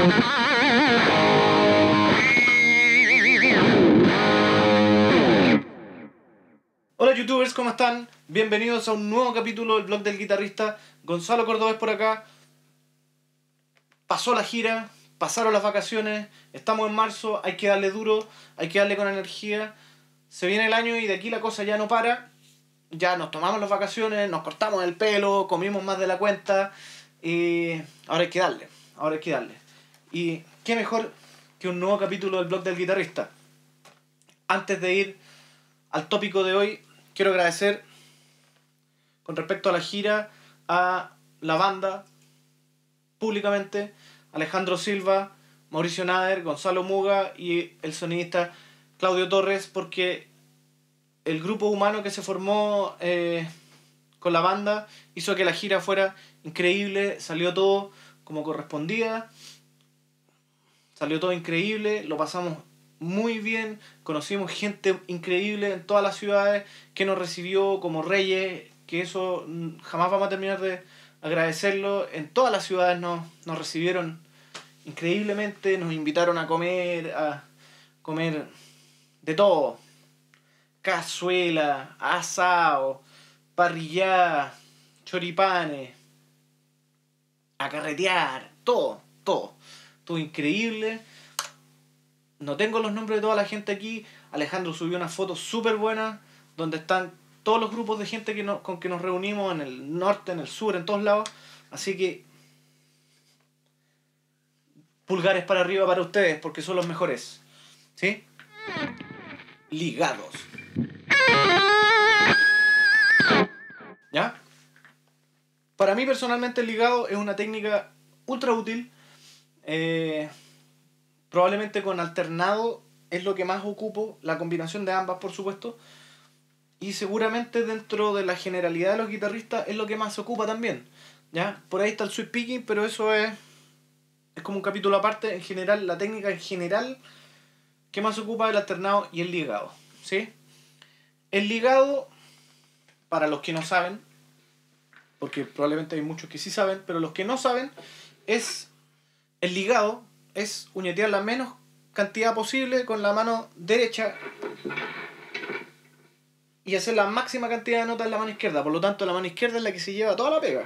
Hola youtubers, ¿cómo están? Bienvenidos a un nuevo capítulo del blog del guitarrista. Gonzalo Cordobés por acá. Pasó la gira, pasaron las vacaciones, estamos en marzo, hay que darle duro, hay que darle con energía. Se viene el año y de aquí la cosa ya no para. Ya nos tomamos las vacaciones, nos cortamos el pelo, comimos más de la cuenta y ahora hay que darle, ahora hay que darle. Y qué mejor que un nuevo capítulo del blog del guitarrista. Antes de ir al tópico de hoy, quiero agradecer con respecto a la gira a la banda, públicamente, Alejandro Silva, Mauricio Nader, Gonzalo Muga y el sonidista Claudio Torres, porque el grupo humano que se formó con la banda hizo que la gira fuera increíble, salió todo como correspondía, salió todo increíble, lo pasamos muy bien, conocimos gente increíble en todas las ciudades que nos recibió como reyes, que eso jamás vamos a terminar de agradecerlo. En todas las ciudades nos recibieron increíblemente, nos invitaron a comer de todo, cazuela, asado, parrillada, choripanes, a carretear, todo increíble. No tengo los nombres de toda la gente aquí. Alejandro subió unas fotos súper buenas donde están todos los grupos de gente con que nos reunimos en el norte, en el sur, en todos lados. Así que pulgares para arriba para ustedes porque son los mejores, ¿sí? Ligados. ¿Ya? Para mí personalmente el ligado es una técnica ultra útil. Probablemente con alternado es lo que más ocupo, la combinación de ambas por supuesto, y seguramente dentro de la generalidad de los guitarristas es lo que más se ocupa también, ¿ya? Por ahí está el sweep picking, pero eso es como un capítulo aparte. En general, la técnica en general que más se ocupa es el alternado y el ligado, ¿sí? El ligado, para los que no saben, porque probablemente hay muchos que sí saben, pero los que no saben, el ligado es uñetear la menos cantidad posible con la mano derecha y hacer la máxima cantidad de notas en la mano izquierda. Por lo tanto, la mano izquierda es la que se lleva toda la pega.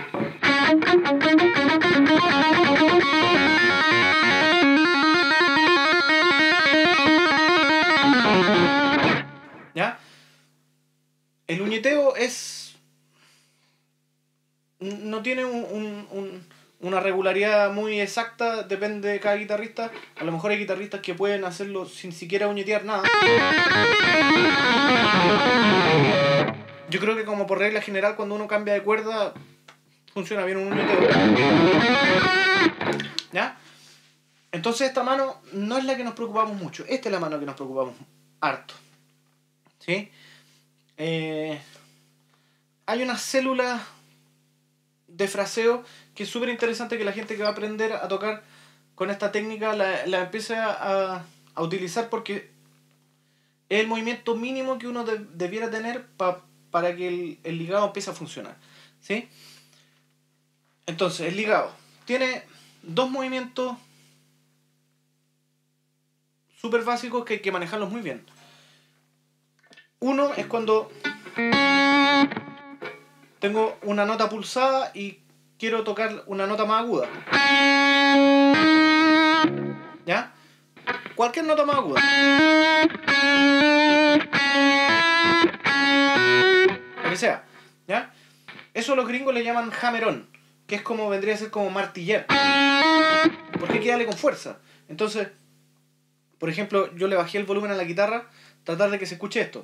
¿Ya? El uñeteo no tiene una regularidad muy exacta, depende de cada guitarrista. A lo mejor hay guitarristas que pueden hacerlo sin siquiera uñetear nada. Yo creo que como por regla general cuando uno cambia de cuerda funciona bien un uñeteo. ¿Ya? Entonces esta mano no es la que nos preocupamos mucho. Esta es la mano que nos preocupamos harto, ¿sí? Hay unas células de fraseo que es súper interesante que la gente que va a aprender a tocar con esta técnica la empiece a utilizar, porque es el movimiento mínimo que uno debiera tener para que el ligado empiece a funcionar, ¿sí? Entonces el ligado tiene dos movimientos súper básicos que hay que manejarlos muy bien. Uno es cuando tengo una nota pulsada y quiero tocar una nota más aguda, ¿ya? Cualquier nota más aguda, lo que sea, ¿ya? Eso los gringos le llaman hammer-on, que es como vendría a ser como martillar, porque hay que darle con fuerza. Entonces, por ejemplo, yo le bajé el volumen a la guitarra, tratar de que se escuche esto.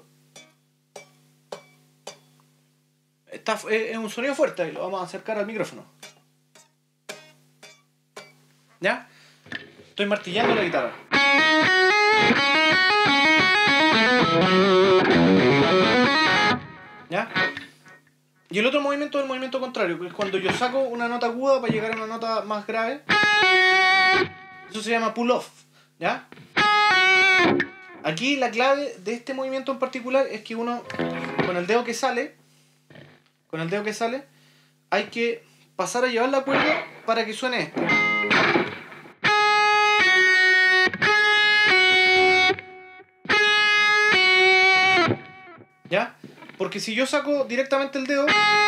Es un sonido fuerte, lo vamos a acercar al micrófono, ¿ya? Estoy martillando la guitarra, ¿ya? Y el otro movimiento es el movimiento contrario, que es cuando yo saco una nota aguda para llegar a una nota más grave. Eso se llama pull off, ¿ya? Aquí la clave de este movimiento en particular es que uno, con el dedo que sale, hay que pasar a llevar la cuerda para que suene esto. Porque si yo saco directamente el dedo,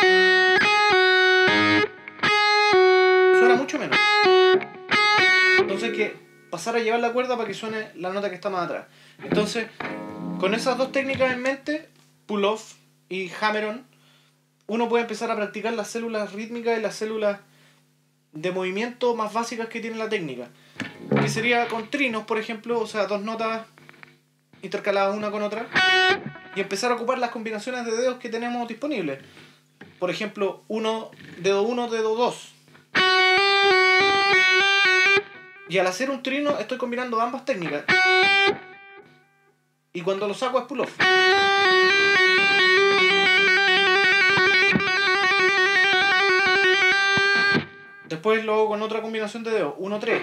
suena mucho menos. Entonces hay que pasar a llevar la cuerda para que suene la nota que está más atrás. Entonces, con esas dos técnicas en mente, pull-off y hammer-on, uno puede empezar a practicar las células rítmicas y las células de movimiento más básicas que tiene la técnica. Que sería con trinos, por ejemplo, o sea, dos notas intercaladas una con otra, y empezar a ocupar las combinaciones de dedos que tenemos disponibles. Por ejemplo, dedo 1, dedo 2. Y al hacer un trino estoy combinando ambas técnicas. Y cuando lo saco es pull-off. Después lo hago con otra combinación de dedos. 1, 3.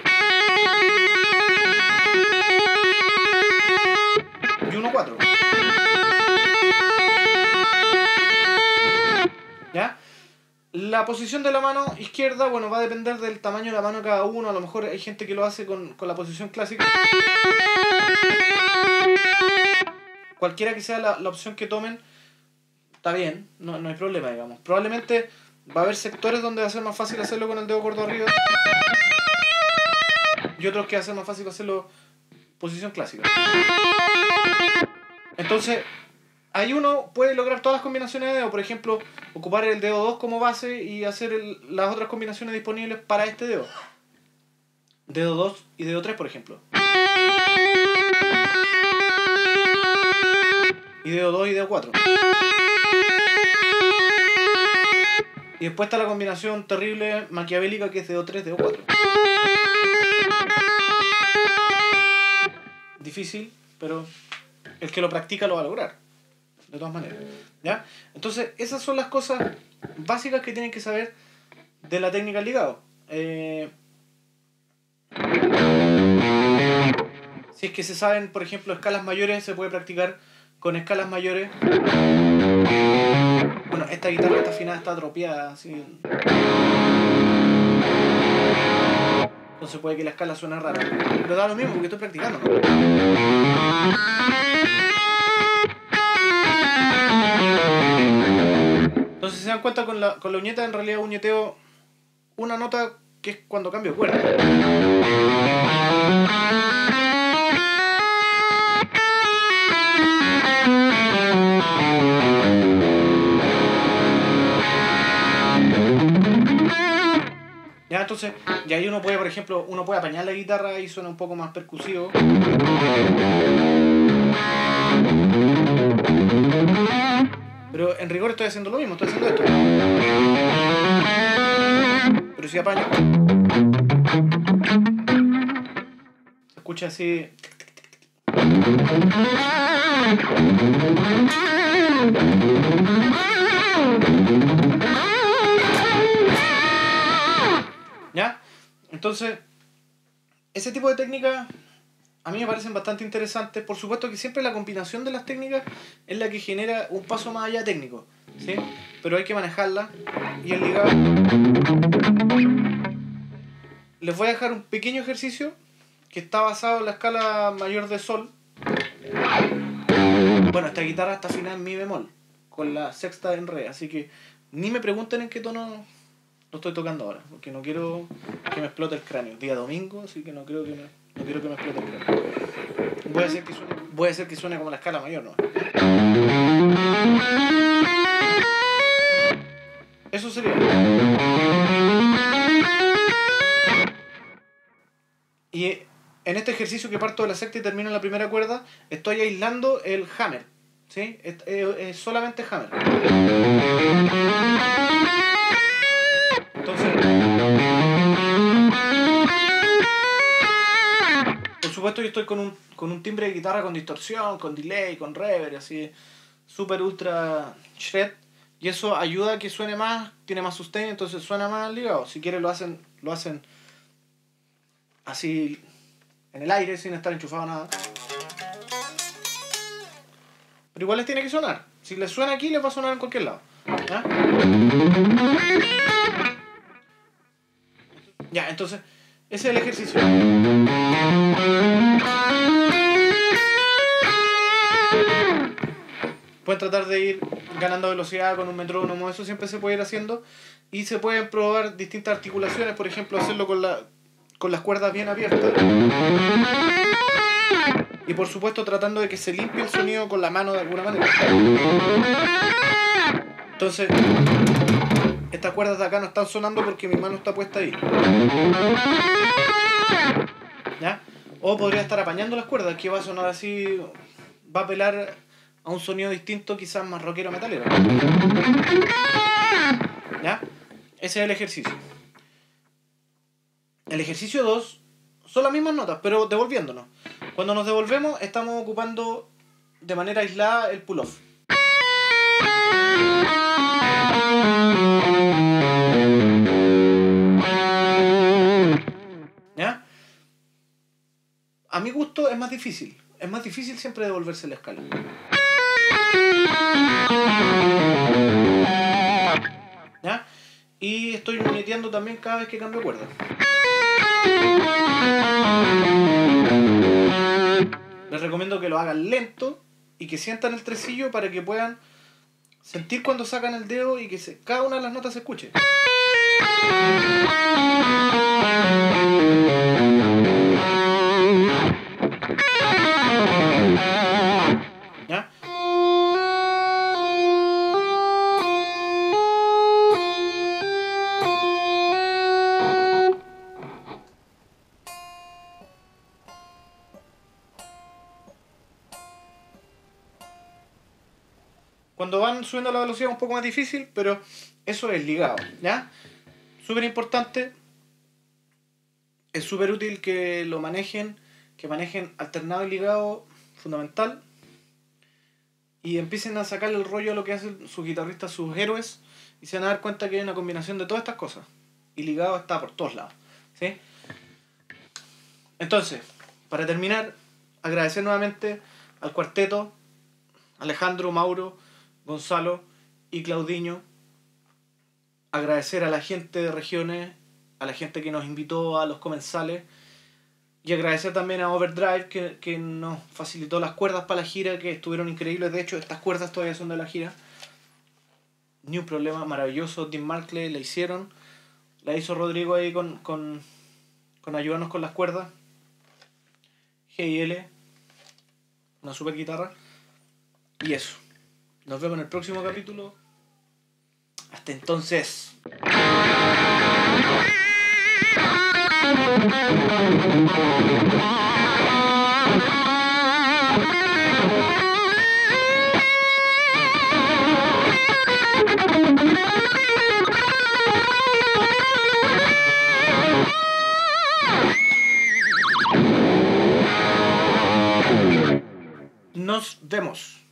Y 1, 4. ¿Ya? La posición de la mano izquierda, bueno, va a depender del tamaño de la mano de cada uno. A lo mejor hay gente que lo hace con la posición clásica. Cualquiera que sea la opción que tomen, está bien, no hay problema, digamos. Probablemente va a haber sectores donde va a ser más fácil hacerlo con el dedo gordo arriba y otros que va a ser más fácil hacerlo posición clásica. Entonces, ahí uno puede lograr todas las combinaciones de dedos. Por ejemplo, ocupar el dedo 2 como base y hacer las otras combinaciones disponibles para este dedo. Dedo 2 y dedo 3, por ejemplo. Y dedo 2 y dedo 4. Y después está la combinación terrible maquiavélica que es dedo 3, dedo 4. Difícil, pero el que lo practica lo va a lograr. De todas maneras. ¿Ya? Entonces, esas son las cosas básicas que tienen que saber de la técnica al ligado. Si es que se saben, por ejemplo, escalas mayores, se puede practicar con escalas mayores. Bueno, esta guitarra está afinada, está atropiada, así. Entonces puede que la escala suene rara. Pero da lo mismo porque estoy practicando, ¿no? Entonces, si se dan cuenta, con la uñeta en realidad uñeteo una nota que es cuando cambio de cuerda. Ya, entonces, y ahí uno puede, por ejemplo, apañar la guitarra y suena un poco más percusivo. Pero en rigor estoy haciendo lo mismo, estoy haciendo esto. Pero si apaño, se escucha así. ¿Ya? Entonces, ese tipo de técnicas a mí me parecen bastante interesantes. Por supuesto que siempre la combinación de las técnicas es la que genera un paso más allá técnico, ¿sí? Pero hay que manejarla. Y el ligado, les voy a dejar un pequeño ejercicio que está basado en la escala mayor de sol. Bueno, esta guitarra está afinada en mi bemol, con la sexta en re, así que ni me pregunten en qué tono lo estoy tocando ahora, porque no quiero que me explote el cráneo. Día domingo, así que no quiero que me explote el cráneo. Voy a hacer que suene como la escala mayor, ¿no? Eso sería. Y en este ejercicio que parto de la sexta y termino en la primera cuerda, estoy aislando el hammer, ¿sí? Es solamente hammer. Entonces, por supuesto yo estoy con un timbre de guitarra con distorsión, con delay, con reverb, así, super ultra shred, y eso ayuda a que suene más, tiene más sustain, entonces suena más ligado. Si quieren lo hacen así en el aire, sin estar enchufado a nada. Pero igual les tiene que sonar. Si les suena aquí, les va a sonar en cualquier lado. ¿Ya? Ya, entonces, ese es el ejercicio. Pueden tratar de ir ganando velocidad con un metrónomo, eso siempre se puede ir haciendo. Y se pueden probar distintas articulaciones, por ejemplo, hacerlo con las cuerdas bien abiertas. Y por supuesto tratando de que se limpie el sonido con la mano de alguna manera. Entonces, estas cuerdas de acá no están sonando porque mi mano está puesta ahí. ¿Ya? O podría estar apañando las cuerdas, que va a sonar así, va a apelar a un sonido distinto, quizás más rockero metalero. ¿Ya? Ese es el ejercicio. El ejercicio 2 son las mismas notas, pero devolviéndonos. Cuando nos devolvemos, estamos ocupando de manera aislada el pull-off. ¿Ya? A mi gusto es más difícil. Es más difícil siempre devolverse la escala. ¿Ya? Y estoy muñeteando también cada vez que cambio cuerda. Les recomiendo que lo hagan lento y que sientan el tresillo para que puedan sentir cuando sacan el dedo y que cada una de las notas se escuche. ¿Ya? Cuando van subiendo la velocidad es un poco más difícil, pero eso es ligado, ¿ya? Súper importante, es súper útil que lo manejen, que manejen alternado y ligado, fundamental, y empiecen a sacarle el rollo a lo que hacen sus guitarristas, sus héroes, y se van a dar cuenta que hay una combinación de todas estas cosas, y ligado está por todos lados, ¿sí? Entonces, para terminar, agradecer nuevamente al cuarteto, Alejandro, Mauro, Gonzalo y Claudinho. Agradecer a la gente de regiones, a la gente que nos invitó, a los comensales. Y agradecer también a Overdrive que nos facilitó las cuerdas para la gira, que estuvieron increíbles. De hecho, estas cuerdas todavía son de la gira. Ni un problema, maravilloso. Tim Markley la hicieron. La hizo Rodrigo ahí con ayudarnos con las cuerdas. G&L, una super guitarra. Y eso. Nos vemos en el próximo capítulo. Hasta entonces. Nos vemos.